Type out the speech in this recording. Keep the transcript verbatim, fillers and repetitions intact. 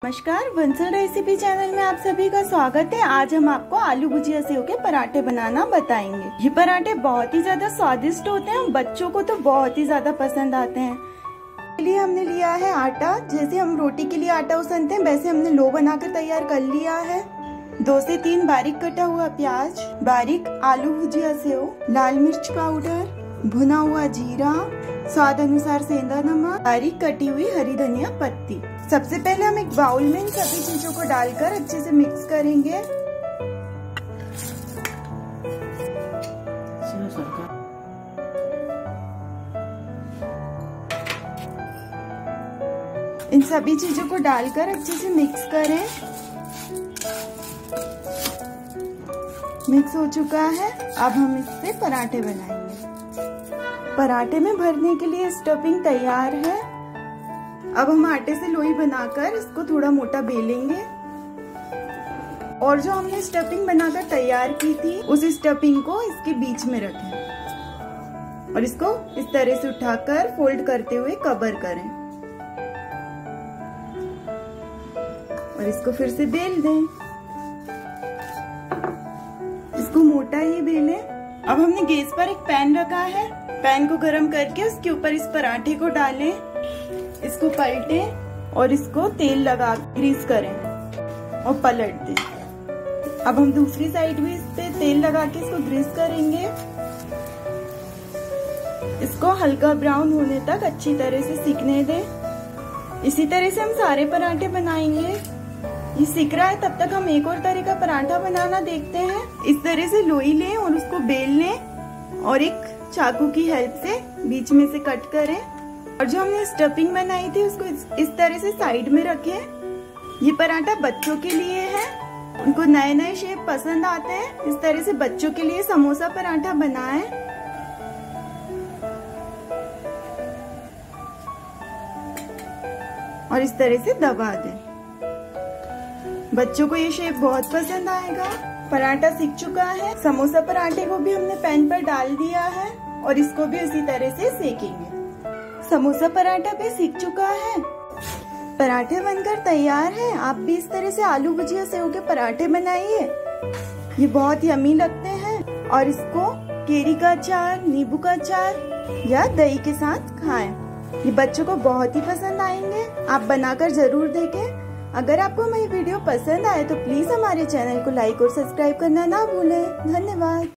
नमस्कार, वंसल recipe channel में आप सभी का स्वागत है। आज हम आपको आलू भुजिया सेव के पराठे बनाना बताएंगे। ये पराठे बहुत ही ज्यादा स्वादिष्ट होते हैं, बच्चों को तो बहुत ही ज्यादा पसंद आते हैं। इसके लिए हमने लिया है आटा। जैसे हम रोटी के लिए आटा उसनते हैं वैसे हमने लो बनाकर तैयार कर लिया है। दो से तीन बारीक कटा हुआ प्याज, बारीक आलू भुजिया सेव, लाल मिर्च पाउडर, भुना हुआ जीरा, स्वाद अनुसार सेंधा नमक, बारीक कटी हुई हरी धनिया पत्ती। सबसे पहले हम एक बाउल में इन सभी चीजों को डालकर अच्छे से मिक्स करेंगे। इन सभी चीजों को डालकर अच्छे से मिक्स करें। मिक्स हो चुका है, अब हम इससे पराठे बनाएंगे। पराठे में भरने के लिए स्टफिंग तैयार है। अब हम आटे से लोई बनाकर इसको थोड़ा मोटा बेलेंगे और जो हमने स्टफिंग बनाकर तैयार की थी उस स्टफिंग को इसके बीच में रखें और इसको इस तरह से उठाकर फोल्ड करते हुए कवर करें और इसको फिर से बेल दें। इसको मोटा ही बेलें। अब हमने गैस पर एक पैन रखा है। पैन को गरम करके उसके ऊपर इस पराठे को डालें, इसको पलटें और इसको तेल लगा ग्रीस करें और पलट दें। अब हम दूसरी साइड भी इस पे तेल लगा के इसको ग्रीस करेंगे। इसको हल्का ब्राउन होने तक अच्छी तरह से सिकने दें। इसी तरह से हम सारे पराठे बनाएंगे। ये सिक रहा है तब तक हम एक और तरह का पराठा बनाना देखते हैं। इस तरह से लोई लें और उसको बेल लें और एक चाकू की हेल्प से बीच में से कट करें और जो हमने स्टफिंग बनाई थी उसको इस, इस तरह से साइड में रखें। ये पराठा बच्चों के लिए है, उनको नए नए शेप पसंद आते हैं। इस तरह से बच्चों के लिए समोसा पराठा बनाएं। और इस तरह से दबा दें। बच्चों को ये शेप बहुत पसंद आएगा। पराठा सिक चुका है। समोसा पराठे को भी हमने पैन पर डाल दिया है और इसको भी इसी तरह से सेकेंगे। समोसा पराठा भी सिक चुका है। पराठे बनकर तैयार है। आप भी इस तरह से आलू भुजिया सेव के पराठे बनाइए। ये बहुत यम्मी लगते हैं और इसको केरी का अचार, नींबू का अचार या दही के साथ खाएं। ये बच्चों को बहुत ही पसंद आएंगे। आप बनाकर जरूर देखें। अगर आपको मेरी वीडियो पसंद आए तो प्लीज हमारे चैनल को लाइक और सब्सक्राइब करना ना भूलें। धन्यवाद।